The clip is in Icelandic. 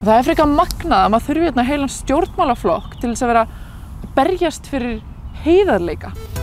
Og það frekar magnað að maður þurfi hérna heilan stjórnmálaflokk til þess að vera að berjast fyrir heiðarleika.